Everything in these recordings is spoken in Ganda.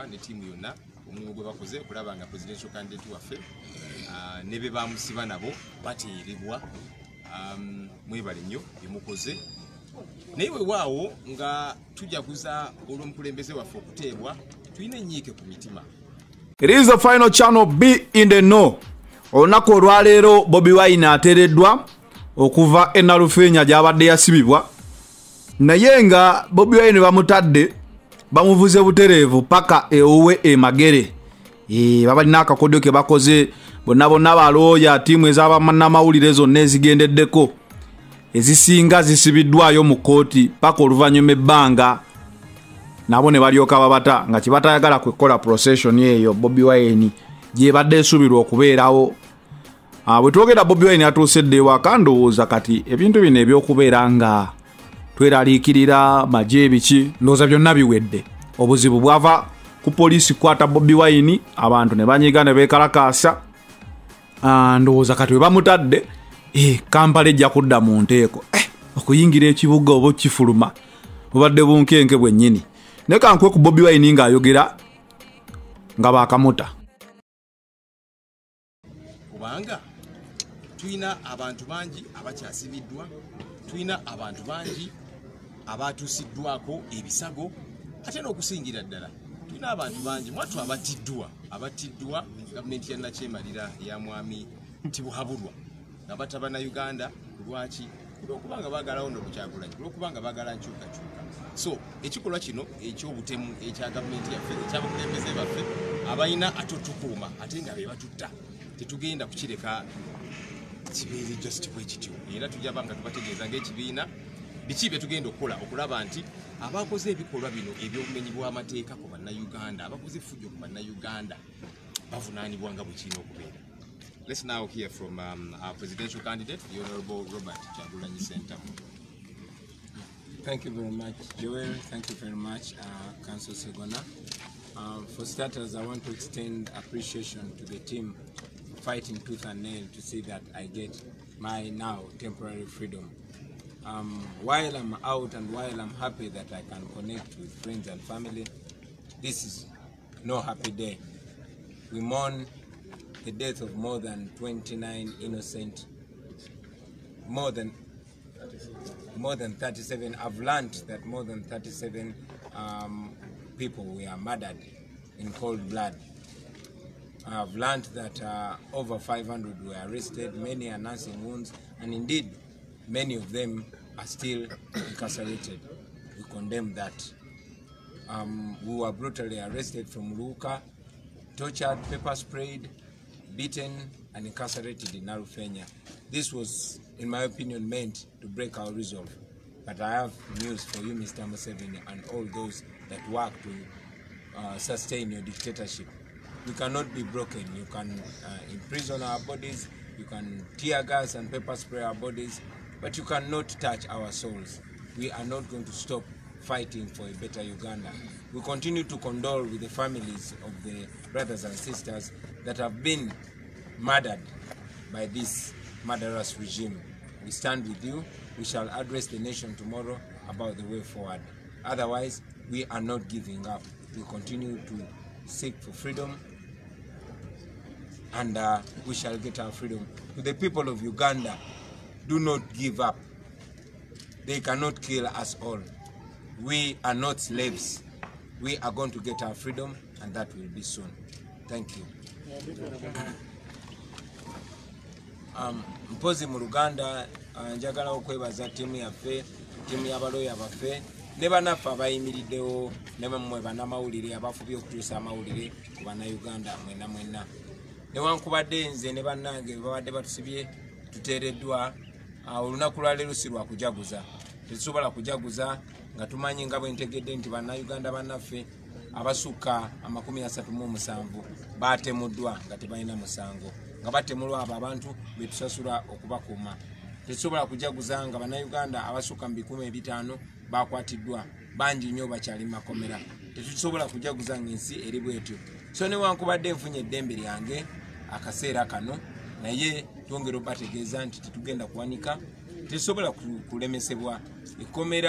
ne tiimu yonna omulimu gwe bakoze okulaba nga presidential candidate waffe ne be bamusiba nabo bateerebwa. Mwebale nnyo byemukoze. Naye weewaawo nga tujaguza olw'omukulembeze waffe okuteebwa, tulina ennyiike ku mitima. It is the final channel, be in the know. Olunaku olwaleero Bobi Wine ateereddwa okuva e Nalufeenya gy'abadde yasibibwa, naye nga Bobi Wine bamutadde bamuvuze butereevu paka ewuwe emagere. Babalina akakodyo ke bakoze bonna balooya ttiimu ez'abannamawulire zonna ezigendeddeko ezisinga zisibiddwayo mu kooti paka oluvannyuma ebbanga nabo ne balyoka babata nga kibatayagala kwekola procession eyo Bobi Wine gyebadde esubirwa okubeerawo. Bwe twogera Bobi Wine atuusedde ewaka ndowooza kati ebintu bino ebyokubeera nga tweraliikirira maje ebiki ndowooza byonna biwedde. Obuzibu bwava ku poliisi kwata Bobi Wine, abantu ne banyiga ne beekalakaasa. Ndowooza kati we bamutadde Kampala ejja kudda mu nteeko okuyingira ekibuga oba kifuluma bubadde bunkenke bwennyini. Ne kankwe ku Bobi Wine ng'ayogera nga baakamuta. Kubanga tulina abantu bangi abakyasibiddwa, tulina abantu bangi abatuusiddwako ebisago, ate n'okusingira ddala tulina abantu bangi mwattu abattiddwa gavumenti ya Nakyemalira ya mwami Tibuhaburwa nga bataba na Uganda. Lwaki? Olwokubanga baagala Honorable Kyagulanyi, olwokubanga baagala nkyukakyuka. So ekikolwa kino eky'obutemu ekya gavumenti yaffe ekyabakulembeze baffe abalina atotukuuma ate nga be batutta, tetugenda kukireka kibeere just bwe kityo. Era tujja banga tubategeeza ng'ekibiina biki bye tugenda okukola okulaba nti abakoze ebikolwa bino eby'obumenyi bw'amateeka ku bannayuganda, abakoze effujjo ku bannayuganda bavunaanibwa nga bwe kirina okubeera. Let's now hear from our presidential candidate, the Honorable Robert Kyagulanyi Ssentamu. Thank you very much, Joel. Thank you very much, Council Segona. For starters, I want to extend appreciation to the team fighting tooth and nail to see that I get my now temporary freedom. While I'm out and while I'm happy that I can connect with friends and family, this is no happy day. We mourn the death of more than 29 innocent, more than 37. I've learned that more than 37 people were murdered in cold blood. I've learned that over 500 were arrested, many are nursing wounds, and indeed many of them are still incarcerated. We condemn that. We were brutally arrested from Luka, tortured, pepper sprayed, beaten and incarcerated in Nalufeenya. This was, in my opinion, meant to break our resolve. But I have news for you, Mr. Museveni, and all those that work to sustain your dictatorship. We cannot be broken. You can imprison our bodies, you can tear gas and pepper spray our bodies, but you cannot touch our souls. We are not going to stop fighting for a better Uganda. We continue to condole with the families of the brothers and sisters that have been murdered by this murderous regime. We stand with you. We shall address the nation tomorrow about the way forward. Otherwise, we are not giving up. We continue to seek for freedom, and we shall get our freedom. To the people of Uganda, do not give up. They cannot kill us all. We are not slaves. We are going to get our freedom, and that will be soon. Thank you. Mpozi mu Luganda, njagala okwebaza tiimu yaffe, tiimu y'abalooya baffe, ne bannaffe abayimiriddewo, ne mmwe bannamawulire abafubye okutuusa amawulire ku bannayuganda mwenna. Newankubadde nze ne bannange babadde batusibye tuteereddwa, olunaku lwa leero si lwa kujaguza. Tetusobola kujaguza nga tumanyi nga bwe ntegedde nti bannayuganda bannaffe abasukka 37 baatemuddwa nga tebalina musango, nga batemulwa abo abantu betusasula okubakuuma. Tetusobola kujaguza nga bannayuganda abasukka 5,000 bakwatiddwa, bangi nnyo bakyali mu makomera. Tetusobola kujaguza ng'ensi eri bwetyo. So newankubadde nfunye eddembe lyange akaseera kano, naye twongera obategeeza nti tetugenda kuwanika, tetusobola kulemesebwa. Ekkomera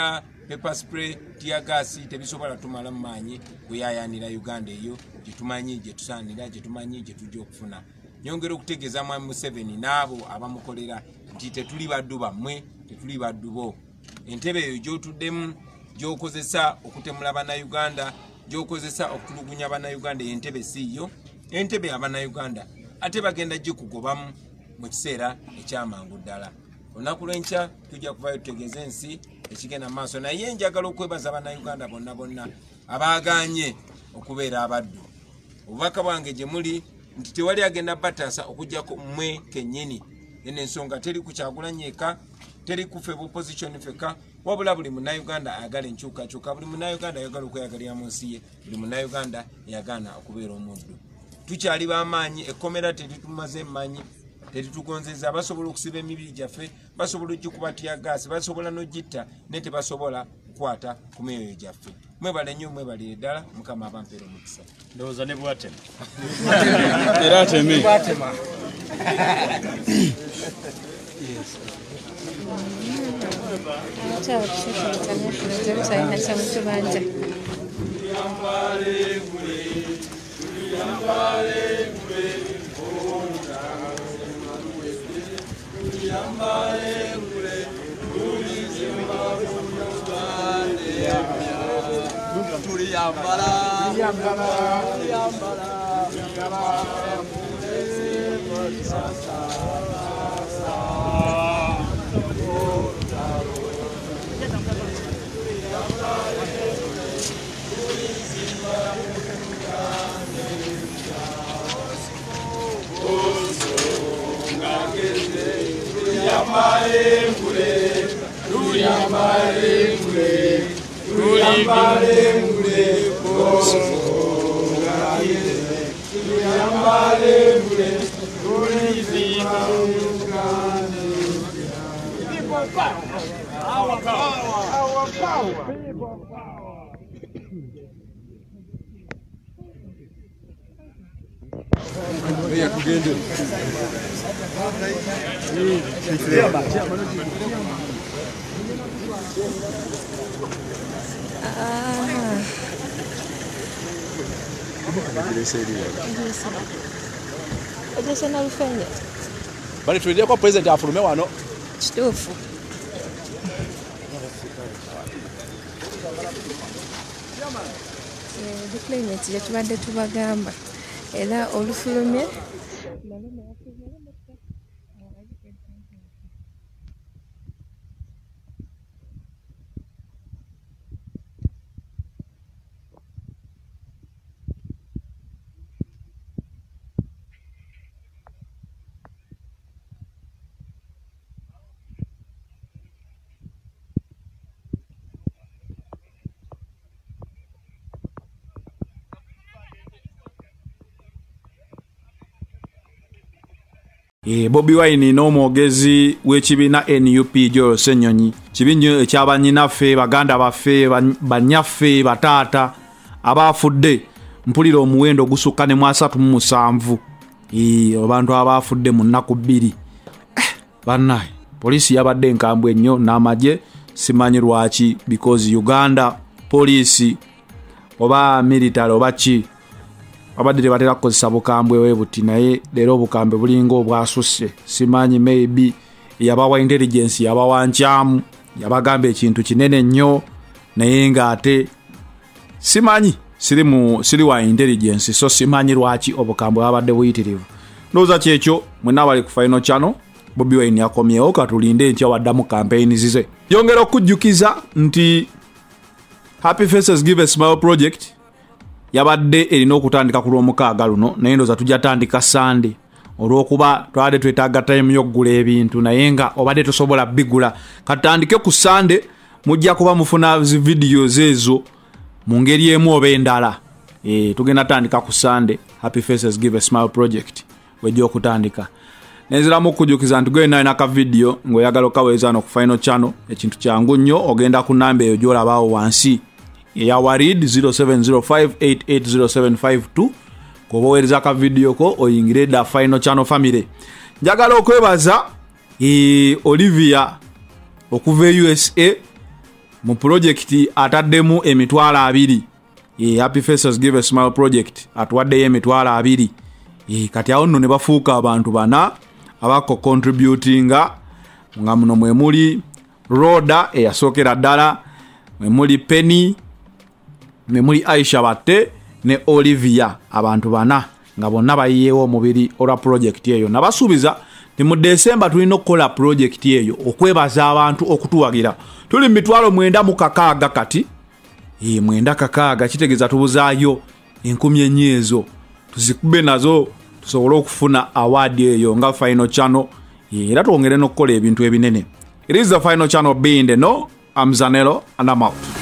pepper spray tear gas tebisobola tumala maanyi kuyayanira Uganda eyo gyetumanyi gyetusaanira gyetumanyi gyetujja okufuna. Nyongera okutegeeza Mwami Museveni n'abo abamukolera nti tetuli baddu bammwe tetuli baddu bo. Entebe eyo gy'otuddemu gy'okozesa okutemula Bannayuganda gy'okozesa okutulugunya Bannayuganda entebe siiyo entebe Abannayuganda ate bagenda gikugobamu mu kiseera ekyamangu ddala. Olunaku lw'enkya tujja kuvayo tutegeeze ensi ekigenda mu maaso naye njagala okwebaza Bannayuganda bonna bonna abaaganye okubeera abaddu. Obubaka bwange gye muli nti tewali agenda bataasa okujjako mmwe kennyini. Eno ensonga teri ku Kyagulanyi eka teri kufe opposition feka wabula buli Munnayuganda ayagala enkyukakyuka buli Munnayuganda ayagala okweyagalira mu nsi ye buli Munnayuganda yagaana okubeera omuddu. Tukyali b'amaanyi ekkomera teritumaze mmanyi teritugonzeza basobola okusiba emibiri gyaffe basobola okugikuba tiyagaasi basobola n'ogitta naye tebasobola kukwata ku myoyo gyaffe. Mwebale nnyo mwebalire ddala Mukama abampeera omukisa. Ndowooza ne bwatema era ateme Ciao, bali tulidde kwa president afulume wano kituufu. Deployment gye tubadde tubagamba era olufulumye Bobi Wine n'omwogezi w'ekibiina NUP Joel Ssenyonyi kibinyo ekyabanyinaffe baganda baffe banyaffe bataata abafudde mpulira omuwendo gusukka ne 37 abantu abafudde mu nnaku 2 bannaye poliisi yabadde enkambwe ennyo n'amagye simanyi lwaki because Uganda poliisi oba military oba ki abadde tebatera kukozesa bukambwe webuti naye leero obukambe bulinga obwasusse simanyi maybe yabawa intelligence yabawa nkyamu yabagamba ekintu kinene nnyo naye ng'ate simanyi siri wa intelligence so simanyi lwaki obukambwe babadde buyitirivu. Ndowooza kyekyo mwenna bali ku Final Channel. Bobi Wine yakomyewo katulinde ntya waddamu campaign zize. Yongera okujjukiza nti Happy Faces Give a Smile project yabadde erina okutandika ku Lwomukaaga luno naye ndowooza tujja tandika Sunday olw'okuba twabadde twetaaga time y'okugula ebintu naye nga obadde tosobola bigula katandike ku Sunday mujja kuba mufuna videos ezo mu ngeri emu oba endala. Tugenda tandika ku Sunday Happy Faces Give a Smile project wejja okutandika. Nenziramu okujjukiza nti gwe nayo ka video ng'oyagala okaweza no ku Final Channel ekintu kyangu nnyo ogenda ku namba eyo gy'olabaawo wansi ya Warid 0705880752 kobowereza ka video ko oyingire da Final Channel family. Njagala okwebaza Olivia okuva USA mu project ataddemu emitwalo 2 Happy Faces Give a Smile project atwaddeyo emitwalo 2 kati awo nno ne bafuuka abantu bana abako contributinga nga muno mwe muli Roda eyasookera ddala, mwe muli Penny, mwe muli Aisha Batte ne Olivia, abantu bana nga bonna bayiyeewo omubiri olwa project eyo. Nabasuubiza ni mu December tulina okukola project eyo okwebaza abantu okutuwagira. Tuli mitwalo 9 kati 9 kitegeeza tubuzaayo 10,000 ezo tuzikube nazo tusobole okufuna award eyo nga final channel era twongere n'okukola ebintu ebinene. It is the final channel being the no. I'm Zanello and I'm out.